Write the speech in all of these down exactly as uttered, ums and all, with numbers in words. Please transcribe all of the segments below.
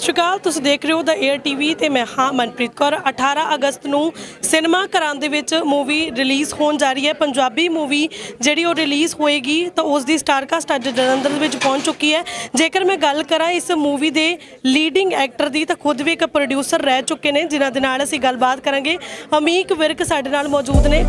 ਸ਼੍ਰੀ ਅਕਾਲ, ਤੁਸੀਂ ਦੇਖ ਰਹੇ ਹੋ ਦ ਏਅਰ ਟੀਵੀ ਤੇ ਮੈਂ ਹਾਂ ਮਨਪ੍ਰੀਤ ਕੌਰ। ਅਠਾਰਾਂ ਅਗਸਤ ਨੂੰ ਸਿਨੇਮਾ ਘਰਾਂ ਦੇ ਵਿੱਚ ਮੂਵੀ ਰਿਲੀਜ਼ ਹੋਣ ਜਾ ਰਹੀ ਹੈ। ਪੰਜਾਬੀ ਮੂਵੀ ਜਿਹੜੀ ਉਹ ਰਿਲੀਜ਼ ਹੋਏਗੀ ਤਾਂ ਉਸ ਦੀ ਸਟਾਰਕਾਸਟ ਅੱਜ ਜਲੰਧਰ ਦੇ ਵਿੱਚ ਪਹੁੰਚ ਚੁੱਕੀ ਹੈ। ਜੇਕਰ ਮੈਂ ਗੱਲ ਕਰਾਂ ਇਸ ਮੂਵੀ ਦੇ ਲੀਡਿੰਗ ਐਕਟਰ ਦੀ ਤਾਂ ਖੁਦ ਵੀ ਇੱਕ ਪ੍ਰੋਡਿਊਸਰ ਰਹਿ ਚੁੱਕੇ ਨੇ, ਜਿਨ੍ਹਾਂ ਦੇ ਨਾਲ ਅਸੀਂ ਗੱਲਬਾਤ ਕਰਾਂਗੇ। ਅਮੀਕ ਵਿਰਕ ਸਾਡੇ ਨਾਲ ਮੌਜੂਦ ਨੇ,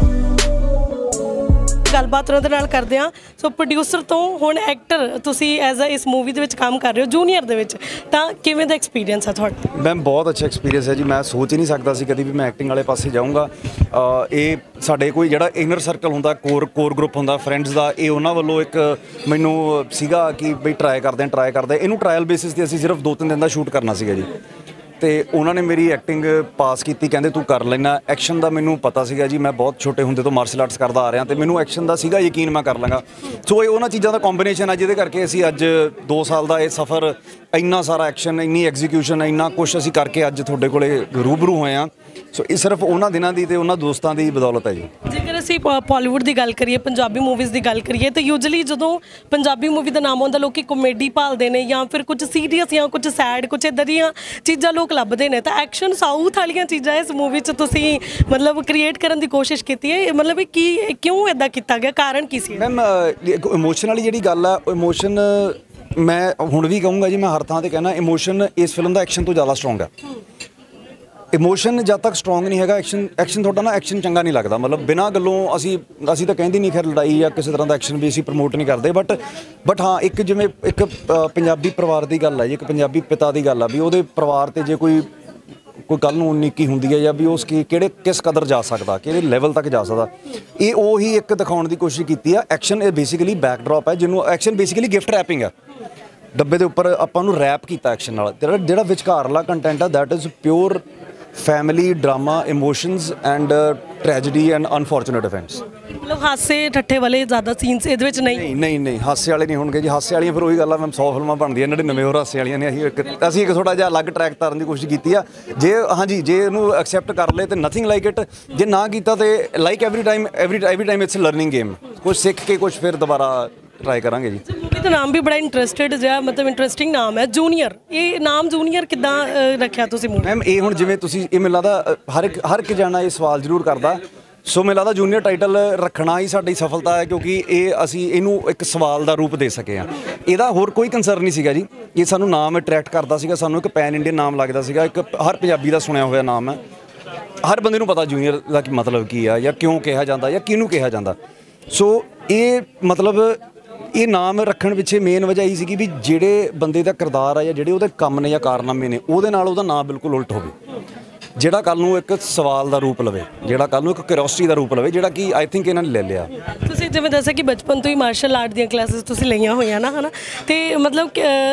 ਗੱਲਬਾਤ ਉਹਨਾਂ ਦੇ ਨਾਲ ਕਰਦੇ ਹਾਂ। ਸੋ ਪ੍ਰੋਡਿਊਸਰ ਤੋਂ ਹੁਣ ਐਕਟਰ ਤੁਸੀਂ ਐਜ਼ ਅ ਇਸ ਮੂਵੀ ਦੇ ਵਿੱਚ ਕੰਮ ਕਰ ਰਹੇ ਹੋ ਜੂਨੀਅਰ ਦੇ ਵਿੱਚ, ਤਾਂ ਕਿਵੇਂ ਦਾ ਐਕਸਪੀਰੀਅੰਸ ਹੈ ਤੁਹਾਡਾ? ਮੈਮ ਬਹੁਤ ਅੱਛਾ ਐਕਸਪੀਰੀਅੰਸ ਹੈ ਜੀ। ਮੈਂ ਸੋਚ ਹੀ ਨਹੀਂ ਸਕਦਾ ਸੀ ਕਦੀ ਵੀ ਮੈਂ ਐਕਟਿੰਗ ਵਾਲੇ ਪਾਸੇ ਜਾਊਂਗਾ। ਇਹ ਸਾਡੇ ਕੋਈ ਜਿਹੜਾ ਇਨਰ ਸਰਕਲ ਹੁੰਦਾ, ਕੋਰ ਕੋਰ ਗਰੁੱਪ ਹੁੰਦਾ ਫਰੈਂਡਸ ਦਾ, ਇਹ ਉਹਨਾਂ ਵੱਲੋਂ ਇੱਕ ਮੈਨੂੰ ਸੀਗਾ ਕਿ ਬਈ ਟਰਾਈ ਕਰਦੇ ਹਾਂ ਟਰਾਈ ਕਰਦੇ ਇਹਨੂੰ ਟਰਾਇਲ ਬੇਸਿਸ 'ਤੇ ਅਸੀਂ ਸਿਰਫ ਦੋ ਤਿੰਨ ਦਿਨ ਦਾ ਸ਼ੂਟ ਕਰਨਾ ਸੀਗਾ ਜੀ। ਅਤੇ ਉਹਨਾਂ ਨੇ ਮੇਰੀ ਐਕਟਿੰਗ ਪਾਸ ਕੀਤੀ, ਕਹਿੰਦੇ ਤੂੰ ਕਰ ਲੈਣਾ। ਐਕਸ਼ਨ ਦਾ ਮੈਨੂੰ ਪਤਾ ਸੀਗਾ ਜੀ, ਮੈਂ ਬਹੁਤ ਛੋਟੇ ਹੁੰਦੇ ਤੋਂ ਮਾਰਸ਼ਲ ਆਰਟਸ ਕਰਦਾ ਆ ਰਿਹਾ ਅਤੇ ਮੈਨੂੰ ਐਕਸ਼ਨ ਦਾ ਸੀਗਾ ਯਕੀਨ ਮੈਂ ਕਰ ਲਾਂਗਾ। ਸੋ ਇਹ ਉਹਨਾਂ ਚੀਜ਼ਾਂ ਦਾ ਕੰਬੀਨੇਸ਼ਨ ਹੈ ਜਿਹਦੇ ਕਰਕੇ ਅਸੀਂ ਅੱਜ ਦੋ ਸਾਲ ਦਾ ਇਹ ਸਫ਼ਰ, ਇੰਨਾ ਸਾਰਾ ਐਕਸ਼ਨ, ਇੰਨੀ ਐਗਜ਼ੀਕਿਊਸ਼ਨ, ਇੰਨਾ ਕੁਛ ਅਸੀਂ ਕਰਕੇ ਅੱਜ ਤੁਹਾਡੇ ਕੋਲੇ ਰੂਬਰੂ ਹੋਏ ਹਾਂ। ਸੋ ਇਹ ਸਿਰਫ ਉਹਨਾਂ ਦਿਨਾਂ ਦੀ ਅਤੇ ਉਹਨਾਂ ਦੋਸਤਾਂ ਦੀ ਬਦੌਲਤ ਹੈ ਜੀ। ਜੇਕਰ ਅਸੀਂ ਬਾਲੀਵੁੱਡ ਦੀ ਗੱਲ ਕਰੀਏ, ਪੰਜਾਬੀ ਮੂਵੀਜ਼ ਦੀ ਗੱਲ ਕਰੀਏ, ਤਾਂ ਯੂਜਲੀ ਜਦੋਂ ਪੰਜਾਬੀ ਮੂਵੀ ਦਾ ਨਾਮ ਆਉਂਦਾ ਲੋਕ ਕਾਮੇਡੀ ਭਾਲਦੇ ਨੇ ਜਾਂ ਫਿਰ ਕੁਝ ਸੀਰੀਅਸ ਜਾਂ ਕੁਝ ਸੈਡ, ਕੁਝ ਇੱਦਾਂ ਦੀਆਂ ਚੀਜ਼ਾਂ ਲੋਕ ਲੱਭਦੇ ਨੇ। ਤਾਂ ਐਕਸ਼ਨ ਸਾਊਥ ਵਾਲੀਆਂ ਚੀਜ਼ਾਂ ਇਸ ਮੂਵੀ 'ਚ ਤੁਸੀਂ ਮਤਲਬ ਕ੍ਰੀਏਟ ਕਰਨ ਦੀ ਕੋਸ਼ਿਸ਼ ਕੀਤੀ ਹੈ, ਮਤਲਬ ਕੀ ਕਿਉਂ ਇੱਦਾਂ ਕੀਤਾ ਗਿਆ, ਕਾਰਨ ਕੀ ਸੀ? ਮੈਮ ਇਮੋਸ਼ਨ ਵਾਲੀ ਜਿਹੜੀ ਗੱਲ ਆ, ਇਮੋਸ਼ਨ ਮੈਂ ਹੁਣ ਵੀ ਕਹੂੰਗਾ ਜੀ, ਮੈਂ ਹਰ ਥਾਂ 'ਤੇ ਕਹਿਣਾ ਇਮੋਸ਼ਨ ਇਸ ਫਿਲਮ ਦਾ ਐਕਸ਼ਨ ਤੋਂ ਜ਼ਿਆਦਾ ਸਟਰੋਂਗ ਹੈ। ਇਮੋਸ਼ਨ ਜਦ ਤੱਕ ਸਟਰੋਂਗ ਨਹੀਂ ਹੈਗਾ, ਐਕਸ਼ਨ ਐਕਸ਼ਨ ਤੁਹਾਡਾ ਨਾ ਐਕਸ਼ਨ ਚੰਗਾ ਨਹੀਂ ਲੱਗਦਾ। ਮਤਲਬ ਬਿਨਾਂ ਗੱਲੋਂ ਅਸੀਂ ਅਸੀਂ ਤਾਂ ਕਹਿੰਦੇ ਨਹੀਂ ਖੈਰ ਲੜਾਈ ਜਾਂ ਕਿਸੇ ਤਰ੍ਹਾਂ ਦਾ ਐਕਸ਼ਨ ਵੀ ਅਸੀਂ ਪ੍ਰਮੋਟ ਨਹੀਂ ਕਰਦੇ, ਬਟ ਬਟ ਹਾਂ ਇੱਕ ਜਿਵੇਂ ਇੱਕ ਪੰਜਾਬੀ ਪਰਿਵਾਰ ਦੀ ਗੱਲ ਹੈ ਜੀ, ਇੱਕ ਪੰਜਾਬੀ ਪਿਤਾ ਦੀ ਗੱਲ ਆ ਵੀ ਉਹਦੇ ਪਰਿਵਾਰ 'ਤੇ ਜੇ ਕੋਈ ਕੋਈ ਕੱਲ੍ਹ ਨੂੰ ਉਨੀਕੀ ਹੁੰਦੀ ਹੈ ਜਾਂ ਵੀ ਉਸ ਕੀ ਕਿਹੜੇ ਕਿਸ ਕਦਰ ਜਾ ਸਕਦਾ, ਕਿਹੜੇ ਲੈਵਲ ਤੱਕ ਜਾ ਸਕਦਾ, ਇਹ ਉਹੀ ਇੱਕ ਦਿਖਾਉਣ ਦੀ ਕੋਸ਼ਿਸ਼ ਕੀਤੀ ਆ। ਐਕਸ਼ਨ ਇਹ ਬੇਸਿਕਲੀ ਬੈਕਡ੍ਰੌਪ ਹੈ, ਜਿਹਨੂੰ ਐਕਸ਼ਨ ਬੇਸਿਕਲੀ ਗਿਫਟ ਰੈਪਿੰਗ ਹੈ। ਡੱਬੇ ਦੇ ਉੱਪਰ ਆਪਾਂ ਨੂੰ ਰੈਪ ਕੀਤਾ ਐਕਸ਼ਨ ਨਾਲ। ਜਿਹੜਾ ਜਿਹੜਾ ਵਿਚਕਾਰਲਾ ਕੰਟੈਂਟ ਆ that is pure family drama, emotions and tragedy and unfortunate events. ਮਤਲਬ ਹਾਸੇ ਠੱਠੇ ਵਾਲੇ ਜ਼ਿਆਦਾ ਸੀਨਸ ਇਹਦੇ ਵਿੱਚ ਨਹੀਂ? ਨਹੀਂ ਨਹੀਂ ਨਹੀਂ ਹਾਸੇ ਵਾਲੇ ਨਹੀਂ ਹੋਣਗੇ ਜੀ। ਹਾਸੇ ਵਾਲੀਆਂ ਫਿਰ ਉਹੀ ਗੱਲ ਆ ਮੈਮ, ਸੌ ਫਿਲਮਾਂ ਬਣਦੀਆਂ, ਨੜਿਨਵੇਂ ਹੋਰ ਹਾਸੇ ਵਾਲੀਆਂ ਨੇ। ਅਸੀਂ ਇੱਕ ਅਸੀਂ ਇੱਕ ਥੋੜ੍ਹਾ ਜਿਹਾ ਅਲੱਗ ਟਰੈਕ ਤਾਰਨ ਦੀ ਕੋਸ਼ਿਸ਼ ਕੀਤੀ ਆ। ਜੇ ਹਾਂਜੀ ਜੇ ਇਹਨੂੰ ਐਕਸੈਪਟ ਕਰ ਲਏ ਤਾਂ ਨਥਿੰਗ ਲਾਈਕ ਇਟ, ਜੇ ਨਾ ਕੀਤਾ ਤਾਂ like every time every every time it's learning game. ਕੁਛ ਸਿੱਖ ਕੇ ਕੁਛ ਫਿਰ ਦੁਬਾਰਾ ਟਰਾਈ ਕਰਾਂਗੇ ਜੀ। ਮੂਵੀ ਦਾ ਨਾਮ ਵੀ ਬੜਾ ਇੰਟਰਸਟਿਡ ਜਿਹਾ, ਮਤਲਬ ਇੰਟਰਸਟਿੰਗ ਨਾਮ ਹੈ ਜੂਨੀਅਰ। ਇਹ ਨਾਮ ਜੂਨੀਅਰ ਕਿੱਦਾਂ ਰੱਖਿਆ ਤੁਸੀਂ ਮੂਵੀ? ਮੈਮ ਇਹ ਹੁਣ ਜਿਵੇਂ ਤੁਸੀਂ ਇਹ ਮੈਨੂੰ ਲੱਗਦਾ ਹਰ ਇੱਕ ਹਰ ਇੱਕ ਜਾਣਾ ਇਹ ਸਵਾਲ ਜ਼ਰੂਰ ਕਰਦਾ। ਸੋ ਮੈਨੂੰ ਲੱਗਦਾ ਜੂਨੀਅਰ ਟਾਈਟਲ ਰੱਖਣਾ ਹੀ ਸਾਡੀ ਸਫਲਤਾ ਹੈ, ਕਿਉਂਕਿ ਇਹ ਅਸੀਂ ਇਹਨੂੰ ਇੱਕ ਸਵਾਲ ਦਾ ਰੂਪ ਦੇ ਸਕੇ ਹਾਂ। ਇਹਦਾ ਹੋਰ ਕੋਈ ਕੰਸਰਨ ਨਹੀਂ ਸੀਗਾ ਜੀ। ਇਹ ਸਾਨੂੰ ਨਾਮ ਅਟਰੈਕਟ ਕਰਦਾ ਸੀਗਾ, ਸਾਨੂੰ ਇੱਕ ਪੈਨ ਇੰਡੀਅਨ ਨਾਮ ਲੱਗਦਾ ਸੀਗਾ, ਇੱਕ ਹਰ ਪੰਜਾਬੀ ਦਾ ਸੁਣਿਆ ਹੋਇਆ ਨਾਮ ਹੈ। ਹਰ ਬੰਦੇ ਨੂੰ ਪਤਾ ਜੂਨੀਅਰ ਦਾ ਕੀ ਮਤਲਬ ਕੀ ਆ, ਜਾਂ ਕਿਉਂ ਕਿਹਾ ਜਾਂਦਾ, ਜਾਂ ਕਿਹਨੂੰ ਕਿਹਾ ਜਾਂਦਾ। ਸੋ ਇਹ ਮਤਲਬ ਇਹ ਨਾਮ ਰੱਖਣ ਪਿੱਛੇ ਮੇਨ ਵਜ੍ਹਾ ਇਹੀ ਸੀਗੀ ਵੀ ਜਿਹੜੇ ਬੰਦੇ ਦਾ ਕਿਰਦਾਰ ਆ ਜਾਂ ਜਿਹੜੇ ਉਹਦੇ ਕੰਮ ਨੇ ਜਾਂ ਕਾਰਨਾਮੇ ਨੇ, ਉਹਦੇ ਨਾਲ ਉਹਦਾ ਨਾਮ ਬਿਲਕੁਲ ਉਲਟ ਹੋਵੇ, ਜਿਹੜਾ ਕੱਲ੍ਹ ਨੂੰ ਇੱਕ ਸਵਾਲ ਦਾ ਰੂਪ ਲਵੇ, ਜਿਹੜਾ ਕੱਲ੍ਹ ਨੂੰ ਇੱਕ ਕਿਉਰਿਓਸਿਟੀ ਦਾ ਰੂਪ ਲਵੇ, ਜਿਹੜਾ ਕਿ ਆਈ ਥਿੰਕ ਇਹਨਾਂ ਨੇ ਲੈ ਲਿਆ। ਤੁਸੀਂ ਜਿਵੇਂ ਦੱਸਿਆ ਕਿ ਬਚਪਨ ਤੋਂ ਹੀ ਮਾਰਸ਼ਲ ਆਰਟ ਦੀਆਂ ਕਲਾਸਿਸ ਤੁਸੀਂ ਲਈਆਂ ਹੋਈਆਂ ਨਾ, ਹੈ ਨਾ, ਅਤੇ ਮਤਲਬ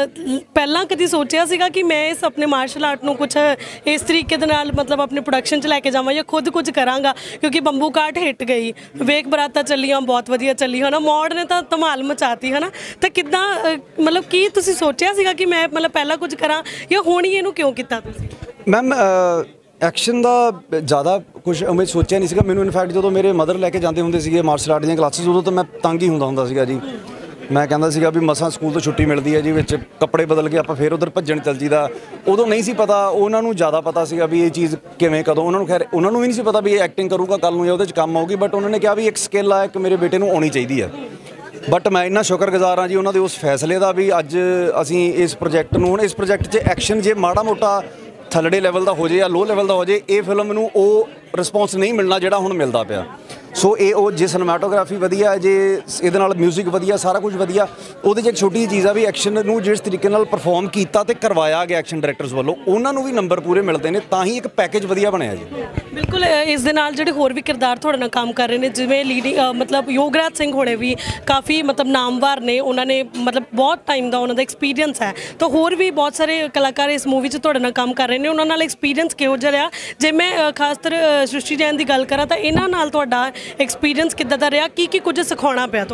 ਪਹਿਲਾਂ ਕਦੀ ਸੋਚਿਆ ਸੀਗਾ ਕਿ ਮੈਂ ਇਸ ਆਪਣੇ ਮਾਰਸ਼ਲ ਆਰਟ ਨੂੰ ਕੁਛ ਇਸ ਤਰੀਕੇ ਦੇ ਨਾਲ ਮਤਲਬ ਆਪਣੇ ਪ੍ਰੋਡਕਸ਼ਨ 'ਚ ਲੈ ਕੇ ਜਾਵਾਂ ਜਾਂ ਖੁਦ ਕੁਝ ਕਰਾਂਗਾ? ਕਿਉਂਕਿ ਬੰਬੂ ਕਾਟ ਹਿੱਟ ਗਈ, ਵੇਖ ਬਰਾਤਾਂ ਚੱਲੀਆਂ, ਬਹੁਤ ਵਧੀਆ ਚੱਲੀ, ਹੈ ਨਾ, ਮੌੜ ਨੇ ਤਾਂ ਧਮਾਲ ਮਚਾਤੀ, ਹੈ ਨਾ। ਤਾਂ ਕਿੱਦਾਂ ਮਤਲਬ ਕੀ ਤੁਸੀਂ ਸੋਚਿਆ ਸੀਗਾ ਕਿ ਮੈਂ ਮਤਲਬ ਪਹਿਲਾਂ ਕੁਝ ਕਰਾਂ, ਜਾਂ ਹੁਣ ਹੀ ਇਹਨੂੰ ਕਿਉਂ ਕੀਤਾ ਤੁਸੀਂ? ਮੈਮ ਐਕਸ਼ਨ ਦਾ ਜ਼ਿਆਦਾ ਕੁਛ ਉਮੀਦ ਸੋਚਿਆ ਨਹੀਂ ਸੀਗਾ ਮੈਨੂੰ। ਇਨਫੈਕਟ ਜਦੋਂ ਮੇਰੇ ਮਦਰ ਲੈ ਕੇ ਜਾਂਦੇ ਹੁੰਦੇ ਸੀਗੇ ਮਾਰਸ਼ਲ ਆਰਟ ਦੀਆਂ ਕਲਾਸਿਸ, ਉਦੋਂ ਤਾਂ ਮੈਂ ਤੰਗ ਹੀ ਹੁੰਦਾ ਹੁੰਦਾ ਸੀਗਾ ਜੀ। ਮੈਂ ਕਹਿੰਦਾ ਸੀਗਾ ਵੀ ਮਸਾਂ ਸਕੂਲ ਤੋਂ ਛੁੱਟੀ ਮਿਲਦੀ ਹੈ ਜੀ, ਵਿੱਚ ਕੱਪੜੇ ਬਦਲ ਕੇ ਆਪਾਂ ਫਿਰ ਉੱਧਰ ਭੱਜਣ ਚੱਲ ਜੀਦਾ। ਉਦੋਂ ਨਹੀਂ ਸੀ ਪਤਾ, ਉਹਨਾਂ ਨੂੰ ਜ਼ਿਆਦਾ ਪਤਾ ਸੀਗਾ ਵੀ ਇਹ ਚੀਜ਼ ਕਿਵੇਂ ਕਦੋਂ। ਉਹਨਾਂ ਨੂੰ ਖੈਰ ਉਹਨਾਂ ਨੂੰ ਵੀ ਨਹੀਂ ਸੀ ਪਤਾ ਵੀ ਇਹ ਐਕਟਿੰਗ ਕਰੂਗਾ ਕੱਲ੍ਹ ਨੂੰ ਜਾਂ ਉਹਦੇ 'ਚ ਕੰਮ ਆਊਗੀ, ਬਟ ਉਹਨਾਂ ਨੇ ਕਿਹਾ ਵੀ ਇੱਕ ਸਕਿੱਲ ਆ, ਇੱਕ ਮੇਰੇ ਬੇਟੇ ਨੂੰ ਆਉਣੀ ਚਾਹੀਦੀ ਹੈ। ਬਟ ਮੈਂ ਇੰਨਾ ਸ਼ੁਕਰਗੁਜ਼ਾਰ ਹਾਂ ਜੀ ਉਹਨਾਂ ਦੇ ਉਸ ਫੈਸਲੇ ਦਾ ਵੀ ਅੱਜ ਅਸੀਂ ਇਸ ਪ੍ਰੋਜੈਕਟ ਨੂੰ, ਹੁਣ ਇਸ ਪ੍ਰੋਜੈਕਟ 'ਚ ਐਕਸ਼ਨ ਜੇ ਮਾੜਾ ਮੋਟਾ ਥੱਲੜੇ ਲੈਵਲ ਦਾ ਹੋ ਜਾਏ ਜਾਂ ਲੋਅ ਲੈਵਲ ਦਾ ਹੋ ਜਾਏ, ਇਹ ਫਿਲਮ ਨੂੰ ਉਹ ਰਿਸਪੌਂਸ ਨਹੀਂ ਮਿਲਣਾ ਜਿਹੜਾ ਹੁਣ ਮਿਲਦਾ ਪਿਆ। ਸੋ ਇਹ ਉਹ ਜੇ ਸਿਨੇਮੈਟੋਗ੍ਰਾਫੀ ਵਧੀਆ, ਜੇ ਇਹਦੇ ਨਾਲ ਮਿਊਜ਼ਿਕ ਵਧੀਆ, ਸਾਰਾ ਕੁਝ ਵਧੀਆ, ਉਹਦੇ 'ਚ ਇੱਕ ਛੋਟੀ ਜਿਹੀ ਚੀਜ਼ ਆ ਵੀ ਐਕਸ਼ਨ ਨੂੰ ਜਿਸ ਤਰੀਕੇ ਨਾਲ ਪਰਫਾਰਮ ਕੀਤਾ ਅਤੇ ਕਰਵਾਇਆ ਗਿਆ ਐਕਸ਼ਨ ਡਾਇਰੈਕਟਰਸ ਵੱਲੋਂ, ਉਹਨਾਂ ਨੂੰ ਵੀ ਨੰਬਰ ਪੂਰੇ ਮਿਲਦੇ ਨੇ, ਤਾਂ ਹੀ ਇੱਕ ਪੈਕੇਜ ਵਧੀਆ ਬਣਿਆ ਜੀ। ਬਿਲਕੁਲ। ਇਸ ਦੇ ਨਾਲ ਜਿਹੜੇ ਹੋਰ ਵੀ ਕਿਰਦਾਰ ਤੁਹਾਡੇ ਨਾਲ ਕੰਮ ਕਰ ਰਹੇ ਨੇ, ਜਿਵੇਂ ਲੀਡਿੰਗ ਮਤਲਬ ਯੋਗਰਾਜ ਸਿੰਘ ਹੋਣੇ ਵੀ ਕਾਫੀ ਮਤਲਬ ਨਾਮਵਾਰ ਨੇ, ਉਹਨਾਂ ਨੇ ਮਤਲਬ ਬਹੁਤ ਟਾਈਮ ਦਾ ਉਹਨਾਂ ਦਾ ਐਕਸਪੀਰੀਅੰਸ ਹੈ। ਤਾਂ ਹੋਰ ਵੀ ਬਹੁਤ ਸਾਰੇ ਕਲਾਕਾਰ ਇਸ ਮੂਵੀ 'ਚ ਤੁਹਾਡੇ ਨਾਲ ਕੰਮ ਕਰ ਰਹੇ ਨੇ, ਉਹਨਾਂ ਨਾਲ ਐਕਸਪੀਰੀਅੰਸ ਕਿਹੋ ਜਿਹਾ ਰਿਹਾ? ਜੇ ਮੈਂ ਖਾਸ ਕਰ ਸ੍ਰਿਸ਼ਟੀ ਜੈਨ ਦੀ ਗੱਲ ਕਰਾਂ ਤਾਂ ਇਹਨਾਂ ਨਾਲ ਤੁਹਾਡਾ ਐਕਸਪੀਰੀਅੰਸ ਕਿੱਦਾਂ ਦਾ ਰਿਹਾ? ਕੀ ਕੀ ਕੁਝ ਸਿਖਾਉਣਾ ਪਿਆ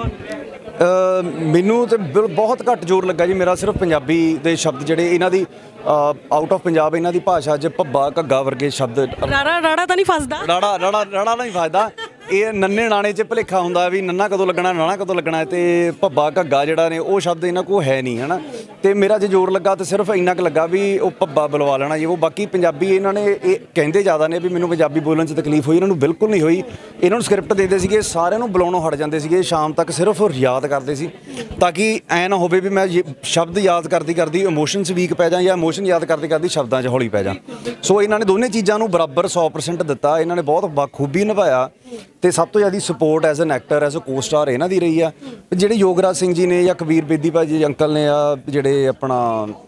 ਤੁਹਾਨੂੰ? ਮੈਨੂੰ ਤਾਂ ਬਿਲ ਬਹੁਤ ਘੱਟ ਜ਼ੋਰ ਲੱਗਾ ਜੀ ਮੇਰਾ, ਸਿਰਫ ਪੰਜਾਬੀ ਦੇ ਸ਼ਬਦ ਜਿਹੜੇ ਇਹਨਾਂ ਦੀ ਆਊਟ ਆਫ ਪੰਜਾਬ ਇਹਨਾਂ ਦੀ ਭਾਸ਼ਾ 'ਚ ਭੱਬਾ ਘੱਗਾ ਵਰਗੇ ਸ਼ਬਦ। ਰਾੜਾ ਰਾੜਾ ਤਾਂ ਨਹੀਂ ਫਸਦਾ? ਰਾੜਾ ਰਾੜਾ ਰਾੜਾ ਨਹੀਂ ਫਸਦਾ। ਇਹ ਨੰਨੇ ਨਾਣੇ 'ਚ ਭੁਲੇਖਾ ਹੁੰਦਾ ਵੀ ਨੰਨਾ ਕਦੋਂ ਲੱਗਣਾ, ਨਾਣਾ ਕਦੋਂ ਲੱਗਣਾ, ਅਤੇ ਭੱਬਾ ਘੱਗਾ ਜਿਹੜਾ ਨੇ ਉਹ ਸ਼ਬਦ ਇਹਨਾਂ ਕੋਲ ਹੈ ਨਹੀਂ, ਹੈ ਨਾ। ਤੇ ਮੇਰਾ ਜੇ ਜ਼ੋਰ ਲੱਗਾ ਤਾਂ ਸਿਰਫ ਇੰਨਾ ਕੁ ਲੱਗਾ ਵੀ ਉਹ ਭੱਬਾ ਬੁਲਵਾ ਲੈਣਾ ਜੀ ਉਹ। ਬਾਕੀ ਪੰਜਾਬੀ ਇਹਨਾਂ ਨੇ ਇਹ ਕਹਿੰਦੇ ਜ਼ਿਆਦਾ ਨੇ ਵੀ ਮੈਨੂੰ ਪੰਜਾਬੀ ਬੋਲਣ 'ਚ ਤਕਲੀਫ ਹੋਈ, ਇਹਨਾਂ ਨੂੰ ਬਿਲਕੁਲ ਨਹੀਂ ਹੋਈ। ਇਹਨਾਂ ਨੂੰ ਸਕ੍ਰਿਪਟ ਦੇਦੇ ਸੀਗੇ, ਸਾਰਿਆਂ ਨੂੰ ਬੁਲਾਉਣੋਂ ਹਟ ਜਾਂਦੇ ਸੀਗੇ, ਸ਼ਾਮ ਤੱਕ ਸਿਰਫ ਯਾਦ ਕਰਦੇ ਸੀ ਤਾਂ ਕਿ ਐ ਨਾ ਹੋਵੇ ਵੀ ਮੈਂ ਸ਼ਬਦ ਯਾਦ ਕਰਦੀ ਕਰਦੀ ਇਮੋਸ਼ਨਸ ਵੀਕ ਪੈ ਜਾਂ ਜਾਂ ਇਮੋਸ਼ਨ ਯਾਦ ਕਰਦੀ ਕਰਦੀ ਸ਼ਬਦਾਂ 'ਚ ਹੌਲੀ ਪੈ ਜਾਂ। ਸੋ ਇਹਨਾਂ ਨੇ ਦੋਨੇ ਚੀਜ਼ਾਂ ਨੂੰ ਬਰਾਬਰ ਸੌ ਪਰਸੈਂਟ ਦਿੱਤਾ, ਇਹਨਾਂ ਨੇ ਬਹੁਤ ਬਾਖੂਬੀ ਨਿਭਾਇਆ। ਤੇ ਸਭ ਤੋਂ ਜ਼ਿਆਦਾ support as an actor as a co star ਇਹਨਾਂ ਦੀ ਰਹੀ ਆ। ਜਿਹੜੇ ਯੋਗਰਾਜ ਸਿੰਘ ਜੀ ਨੇ ਜਾਂ ਕਬੀਰ ਬੇਦੀ ਭਾਜੀ ਅੰਕਲ ਨੇ ਆ ਜਿਹੜੇ ਆਪਣਾ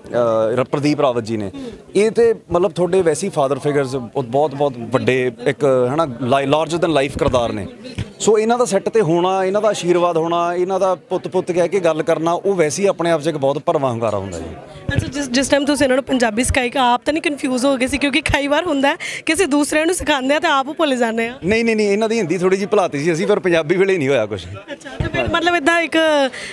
ਪ੍ਰਦੀਪ ਰਾਵਤ ਜੀ ਨੇ, ਇਹ ਤੇ ਮਤਲਬ ਤੁਹਾਡੇ ਵੈਸੇ ਹੀ ਫਾਦਰ ਫਿਗਰਸ ਬਹੁਤ ਬਹੁਤ ਵੱਡੇ ਇੱਕ ਹੈ ਨਾ ਲਾਰਜਰ ਦੈਨ ਲਾਈਫ ਕਿਰਦਾਰ ਨੇ। ਸੋ ਇਹਨਾਂ ਦਾ ਸੈੱਟ ਤੇ ਹੋਣਾ, ਇਹਨਾਂ ਦਾ ਆਸ਼ੀਰਵਾਦ ਹੋਣਾ, ਇਹਨਾਂ ਦਾ ਪੁੱਤ ਪੁੱਤ ਕਹਿ ਕੇ ਗੱਲ ਕਰਨਾ, ਉਹ ਵੈਸੇ ਹੀ ਆਪਣੇ ਆਪ 'ਚ ਇੱਕ ਬਹੁਤ ਭਰਵਾਂ ਹੁੰਗਾਰਾ ਹੁੰਦਾ ਜੀ। ਅੱਛਾ, ਜਿਸ ਜਿਸ ਟਾਈਮ ਤੁਸੀਂ ਇਹਨਾਂ ਨੂੰ ਪੰਜਾਬੀ ਸਿਖਾਈ ਆਪ ਤਾਂ ਨਹੀਂ ਕਨਫਿਊਜ਼ ਹੋ ਗਏ ਸੀ? ਕਿਉਂਕਿ ਕਈ ਵਾਰ ਹੁੰਦਾ ਕਿਸੇ ਦੂਸਰੇ ਨੂੰ ਸਿਖਾਉਂਦੇ ਆ ਤਾਂ ਆਪ ਭੁੱਲ ਜਾਂਦੇ ਆ। ਨਹੀਂ ਨਹੀਂ ਨਹੀਂ ਇਹਨਾਂ ਦੀ ਹਿੰਦੀ ਥੋੜੀ ਜਿਹੀ ਭੁਲਾਤੀ ਸੀ ਅਸੀਂ, ਪਰ ਪੰਜਾਬੀ ਵੇਲੇ ਨਹੀਂ ਹੋਇਆ ਕੁਝ। ਅੱਛਾ, ਤੇ ਫਿਰ ਮਤਲਬ ਇੱਦਾਂ ਇੱਕ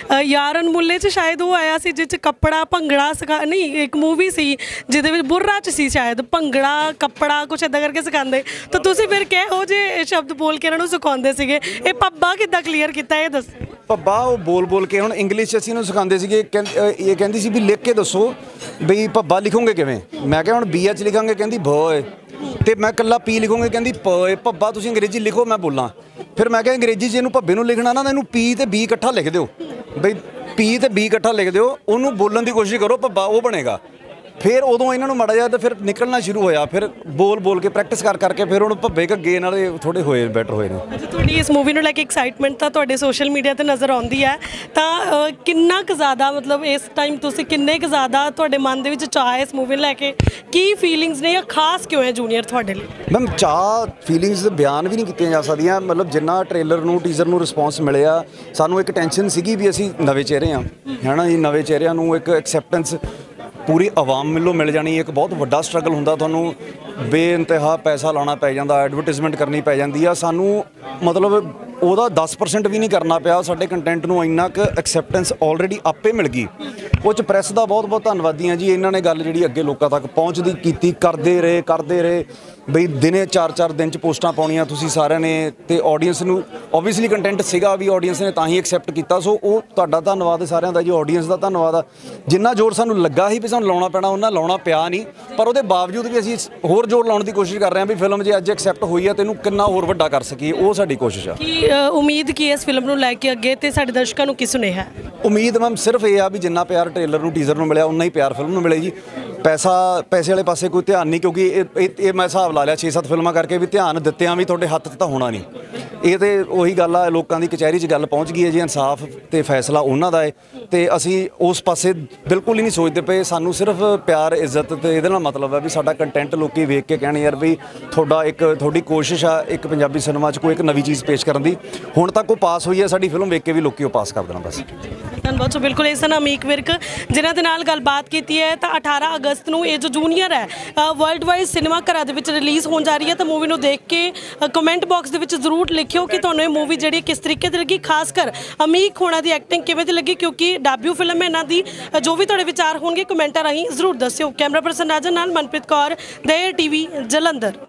ਯਾਰ ਅਨਮੁੱਲੇ 'ਚ ਸ਼ਾਇਦ ਉਹ ਆਇਆ ਸੀ ਜਿਸ 'ਚ ਕੱਪੜਾ ਭੰਗੜਾ ਸਿਖਾ, ਨਹੀਂ ਇੱਕ ਮੂਵੀ ਸੀ ਜਿਹਦੇ ਵਿੱਚ ਬੁਰਰਾ 'ਚ ਸੀ ਸ਼ਾਇਦ ਭੰਗੜਾ ਕੱਪੜਾ ਕੁਛ ਇੱਦਾਂ ਕਰਕੇ ਸਿਖਾਉਂਦੇ, ਤਾਂ ਤੁਸੀਂ ਫਿਰ ਕਿਹੋ ਜਿਹੇ ਸ਼ਬਦ ਬੋਲ ਕੇ ਇਹਨਾਂ ਨੂੰ ਸਿਖਾਉਂਦੇ ਸੀਗੇ? ਇਹ ਪੱਬਾ ਕਿੱਦਾਂ ਕਲੀਅਰ ਕੀਤਾ ਇਹ ਦੱਸੋ। ਪੱਬਾ ਉਹ ਬੋਲ ਬੋਲ ਕੇ, ਹੁਣ ਇੰਗਲਿਸ਼ 'ਚ ਅਸੀਂ ਇਹਨੂੰ ਸਿਖਾਉਂਦੇ ਸੀਗੇ, ਇਹ ਕਹਿੰਦੀ ਸੀ ਵੀ ਲਿਖ ਕੇ ਦੱਸੋ ਬਈ ਪੱਬਾ ਲਿਖੋਗੇ ਕਿਵੇਂ। ਮੈਂ ਕਿਹਾ ਹੁਣ ਬੀ ਐਚ ਲਿਖਾਂਗੇ, ਕਹਿੰਦੀ ਬੋਏ, ਤੇ ਮੈਂ ਇਕੱਲਾ ਪੀ ਲਿਖੋਗੇ, ਕਹਿੰਦੀ ਪੋਏ। ਪੱਬਾ ਤੁਸੀਂ ਅੰਗਰੇਜ਼ੀ ਲਿਖੋ ਮੈਂ ਬੋਲਾਂ। ਫਿਰ ਮੈਂ ਕਿਹਾ ਅੰਗਰੇਜ਼ੀ 'ਚ ਇਹਨੂੰ ਭੱਬੇ ਨੂੰ ਲਿਖਣਾ ਨਾ, ਇਹਨੂੰ ਪੀ ਤੇ ਬੀ ਇਕੱਠਾ ਲਿਖ ਦਿਓ ਬਈ, ਪੀ ਤੇ ਬੀ ਇਕੱਠਾ ਲਿਖ ਦਿਓ, ਉਹਨੂੰ ਬੋਲਣ ਦੀ ਕੋਸ਼ਿਸ਼ ਕਰੋ, ਪੱਬਾ ਉਹ ਬਣੇਗਾ। ਫਿਰ ਉਦੋਂ ਇਹਨਾਂ ਨੂੰ ਮਾੜਾ ਜਿਹਾ ਤਾਂ ਫਿਰ ਨਿਕਲਣਾ ਸ਼ੁਰੂ ਹੋਇਆ, ਫਿਰ ਬੋਲ ਬੋਲ ਕੇ ਪ੍ਰੈਕਟਿਸ ਕਰ ਕਰਕੇ ਫਿਰ ਹੁਣ ਭੱਬੇ ਘੱਗੇ ਨਾਲ ਥੋੜ੍ਹੇ ਹੋਏ ਬੈਟਰ ਹੋਏ ਨੇ। ਅੱਛਾ, ਤੁਹਾਡੀ ਇਸ ਮੂਵੀ ਨੂੰ ਲੈ ਕੇ ਐਕਸਾਈਟਮੈਂਟ ਤਾਂ ਤੁਹਾਡੇ ਸੋਸ਼ਲ ਮੀਡੀਆ 'ਤੇ ਨਜ਼ਰ ਆਉਂਦੀ ਹੈ, ਤਾਂ ਕਿੰਨਾ ਕੁ ਜ਼ਿਆਦਾ ਮਤਲਬ ਇਸ ਟਾਈਮ ਤੁਸੀਂ ਕਿੰਨੇ ਕੁ ਜ਼ਿਆਦਾ ਤੁਹਾਡੇ ਮਨ ਦੇ ਵਿੱਚ ਚਾਅ ਹੈ ਇਸ ਮੂਵੀ ਨੂੰ ਲੈ ਕੇ? ਕੀ ਫੀਲਿੰਗਸ ਨੇ ਜਾਂ ਖਾਸ ਕਿਉਂ ਹੈ ਜੂਨੀਅਰ ਤੁਹਾਡੇ ਲਈ? ਮੈਮ ਚਾਹ ਫੀਲਿੰਗਸ ਬਿਆਨ ਵੀ ਨਹੀਂ ਕੀਤੀਆਂ ਜਾ ਸਕਦੀਆਂ। ਮਤਲਬ ਜਿੰਨਾ ਟ੍ਰੇਲਰ ਨੂੰ ਟੀਜ਼ਰ ਨੂੰ ਰਿਸਪੌਂਸ ਮਿਲਿਆ, ਸਾਨੂੰ ਇੱਕ ਟੈਨਸ਼ਨ ਸੀਗੀ ਵੀ ਅਸੀਂ ਨਵੇਂ ਚਿਹਰੇ ਹਾਂ, ਹੈ ਨਾ ਜੀ, ਨਵੇਂ ਚਿਹਰਿਆਂ ਨੂੰ ਇੱਕ ਐਕਸੈਪਟੈਂਸ ਪੂਰੀ ਆਵਾਮ ਵੱਲੋਂ ਮਿਲ ਜਾਣੀ। ਇੱਕ ਬਹੁਤ ਵੱਡਾ ਸਟਰਗਲ ਹੁੰਦਾ, ਤੁਹਾਨੂੰ ਬੇਇੰਤਹਾ ਪੈਸਾ ਲਾਉਣਾ ਪੈ ਜਾਂਦਾ, ਐਡਵਰਟਾਈਜ਼ਮੈਂਟ ਕਰਨੀ ਪੈ ਜਾਂਦੀ ਆ। ਸਾਨੂੰ ਮਤਲਬ ਉਹਦਾ ਦਸ ਪਰਸੈਂਟ ਵੀ ਨਹੀਂ ਕਰਨਾ ਪਿਆ, ਸਾਡੇ ਕੰਟੈਂਟ ਨੂੰ ਇੰਨਾ ਕੁ ਐਕਸੈਪਟੈਂਸ ਆਲਰੇਡੀ ਆਪੇ ਮਿਲ ਗਈ। ਉਹ 'ਚ ਪ੍ਰੈਸ ਦਾ ਬਹੁਤ ਬਹੁਤ ਧੰਨਵਾਦੀ ਹਾਂ ਜੀ, ਇਹਨਾਂ ਨੇ ਗੱਲ ਜਿਹੜੀ ਅੱਗੇ ਲੋਕਾਂ ਤੱਕ ਪਹੁੰਚਦੀ ਕੀਤੀ, ਕਰਦੇ ਰਹੇ ਕਰਦੇ ਰਹੇ ਬਈ ਦਿਨੇ ਚਾਰ ਚਾਰ ਦਿਨ 'ਚ ਪੋਸਟਾਂ ਪਾਉਣੀਆਂ ਤੁਸੀਂ ਸਾਰਿਆਂ ਨੇ, ਤੇ ਆਡੀਅנס ਨੂੰ ਓਬਵੀਅਸਲੀ ਕੰਟੈਂਟ ਸੀਗਾ ਵੀ ਆਡੀਅנס ਨੇ ਤਾਂ ਹੀ ਐਕਸੈਪਟ ਕੀਤਾ। ਸੋ ਉਹ ਤੁਹਾਡਾ ਧੰਨਵਾਦ ਸਾਰਿਆਂ ਦਾ ਜੀ, ਆਡੀਅנס ਦਾ ਧੰਨਵਾਦ ਆ। ਜਿੰਨਾ ਜ਼ੋਰ ਸਾਨੂੰ ਲੱਗਾ ਸੀ ਵੀ ਸਾਨੂੰ ਲਾਉਣਾ ਪੈਣਾ, ਉਹਨਾਂ ਲਾਉਣਾ ਪਿਆ ਨਹੀਂ, ਪਰ ਉਹਦੇ ਬਾਵਜੂਦ ਵੀ ਅਸੀਂ ਹੋਰ ਜ਼ੋਰ ਲਾਉਣ ਦੀ ਕੋਸ਼ਿਸ਼ ਕਰ ਰਹੇ ਹਾਂ ਵੀ ਫਿਲਮ ਜੇ ਅੱਜ ਐਕਸੈਪਟ ਹੋਈ ਆ ਤੇ ਇਹਨੂੰ ਕਿੰਨਾ ਹੋਰ ਵੱਡਾ ਕਰ ਸਕੀਏ, ਉਹ ਸਾਡੀ ਕੋਸ਼ਿਸ਼ ਆ। ਕੀ ਉਮੀਦ ਕੀ ਹੈ ਇਸ ਫਿਲਮ ਨੂੰ ਲੈ ਕੇ ਅੱਗੇ, ਤੇ ਸਾਡੇ ਦਰਸ਼ਕਾਂ ਨੂੰ ਕੀ ਸੁਨੇਹਾ ਹੈ? ਉਮੀਦ ਮੈਮ ਸਿਰਫ ਇਹ ਆ ਵੀ ਜਿੰਨਾ ਪਿਆਰ ਟ੍ਰੇਲਰ ਨੂੰ ਟੀਜ਼ਰ ਨੂੰ ਮਿਲਿਆ, ਉਨਾ ਹੀ ਪਿਆਰ ਫਿਲਮ ਨੂੰ ਮਿਲੇ ਜੀ। ਪੈਸਾ ਪੈਸੇ ਵਾਲੇ ਪਾਸੇ ਕੋਈ ਧਿਆਨ ਨਹੀਂ, ਕਿਉਂਕਿ ਇਹ ਇਹ ਮੈਂ ਹਿਸਾਬ ਲਾ ਲਿਆ ਛੇ ਸੱਤ ਫਿਲਮਾਂ ਕਰਕੇ ਵੀ ਧਿਆਨ ਦਿੱਤਿਆਂ ਵੀ ਤੁਹਾਡੇ ਹੱਥ 'ਚ ਤਾਂ ਹੋਣਾ ਨਹੀਂ। ਇਹ ਤੇ ਉਹੀ ਗੱਲ ਆ, ਲੋਕਾਂ ਦੀ ਕਚਹਿਰੀ 'ਚ ਗੱਲ ਪਹੁੰਚ ਗਈ ਹੈ ਜੀ, ਇਨਸਾਫ ਤੇ ਫੈਸਲਾ ਉਹਨਾਂ ਦਾ ਹੈ, ਤੇ ਅਸੀਂ ਉਸ ਪਾਸੇ ਬਿਲਕੁਲ ਹੀ ਨਹੀਂ ਸੋਚਦੇ ਪਏ। ਸਾਨੂੰ ਸਿਰਫ ਪਿਆਰ ਇੱਜ਼ਤ ਤੇ ਇਹਦੇ ਨਾਲ ਮਤਲਬ ਹੈ ਵੀ ਸਾਡਾ ਕੰਟੈਂਟ ਲੋਕੀ ਵੇਖ ਕੇ ਕਹਿਣ ਯਾਰ ਵੀ ਤੁਹਾਡਾ ਇੱਕ ਤੁਹਾਡੀ ਕੋਸ਼ਿਸ਼ ਆ ਇੱਕ ਪੰਜਾਬੀ ਸਿਨੇਮਾ 'ਚ ਕੋਈ ਇੱਕ ਨਵੀਂ ਚੀਜ਼ ਪੇਸ਼ ਕਰਨ ਦੀ। ਹੁਣ ਤੱਕ ਉਹ ਪਾਸ ਹੋਈ ਹੈ, ਸਾਡੀ ਫਿਲਮ ਵੇਖ ਕੇ ਵੀ ਲੋਕੀ ਉਹ ਪਾਸ ਕਰ ਦੇਣਾ ਬਸ। ਧੰਨਵਾਦ। ਸੋ ਬਿਲਕੁਲ ਇਸ ਤਰ੍ਹਾਂ ਅਮੀਕ ਵਿਰਕ ਜਿਨ੍ਹਾਂ ਦੇ ਨਾਲ ਗੱਲਬਾਤ ਕੀਤੀ ਹੈ। ਤਾਂ ਅਠਾਰਾਂ ਅਗਸਤ ਨੂੰ ਇਹ ਜੋ ਜੂਨੀਅਰ ਹੈ ਵਰਲਡ ਵਾਈਡ ਸਿਨੇਮਾ ਘਰਾਂ ਦੇ ਵਿੱਚ ਰਿਲੀਜ਼ ਹੋਣ ਜਾ ਰਹੀ ਹੈ, ਤਾਂ ਮੂਵੀ ਨੂੰ ਦੇਖ ਕੇ ਕਮੈਂਟ ਬਾਕਸ ਦੇ ਵਿੱਚ ਜ਼ਰੂਰ ਲਿਖਿਓ ਕਿ ਤੁਹਾਨੂੰ ਇਹ ਮੂਵੀ ਜਿਹੜੀ ਕਿਸ ਤਰੀਕੇ ਦੀ ਲੱਗੀ, ਖਾਸ ਕਰ ਅਮੀਕ ਹੋਣਾ ਦੀ ਐਕਟਿੰਗ ਕਿਵੇਂ ਦੀ ਲੱਗੀ, ਕਿਉਂਕਿ ਡੈਬਿਊ ਫਿਲਮ ਹੈ ਇਹਨਾਂ ਦੀ। ਜੋ ਵੀ ਤੁਹਾਡੇ ਵਿਚਾਰ ਹੋਣਗੇ ਕਮੈਂਟਾਂ ਰਾਹੀਂ ਜ਼ਰੂਰ ਦੱਸਿਓ। ਕੈਮਰਾ ਪਰਸਨ ਰਾਜਨ ਨਾਲ ਮਨਪ੍ਰੀਤ ਕੌਰ, ਦੇ ਟੀਵੀ ਜਲੰਧਰ।